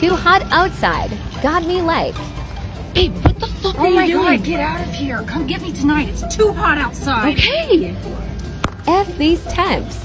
Too hot outside. Got me like. Hey, what the fuck are you doing? Oh my God, get out of here. Come get me tonight. It's too hot outside. Okay. F these temps.